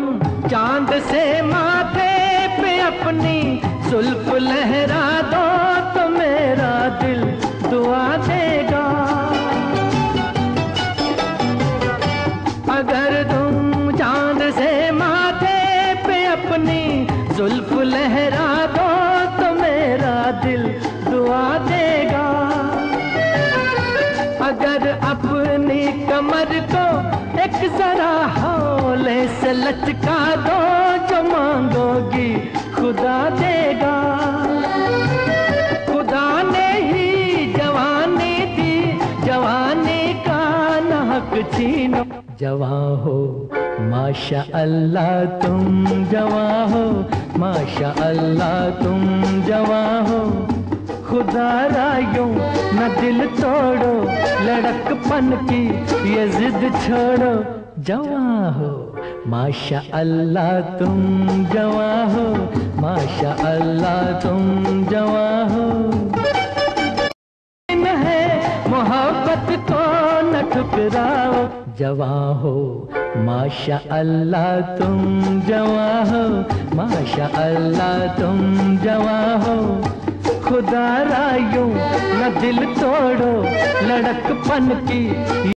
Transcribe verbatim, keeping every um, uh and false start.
चांद से माथे पे अपनी जुल्फ लहरा दो तो मेरा दिल दुआ देगा। अगर तुम चांद से माथे पे अपनी जुल्फ लहरा दो तो मेरा दिल दुआ देगा। अगर अपनी कमर को एक जरा हौले से लचका दो, जो मांगोगी खुदा देगा। खुदा ने ही जवानी दी, जवानी का न हक छीनो। जवां हो माशा अल्लाह तुम जवां हो, माशा अल्लाह तुम जवां हो। खुदा रायों न दिल तोड़ो, लड़कपन की ये जिद छोड़ो। जवां हो माशा अल्लाह तुम जवां हो, माशा अल्लाह तुम जवां हो। है मोहब्बत को न ठुकराओ। जवां हो माशा अल्लाह तुम जवां हो, माशा अल्लाह तुम जवां हो। खुदा रायों न दिल तोड़ो, लड़कपन की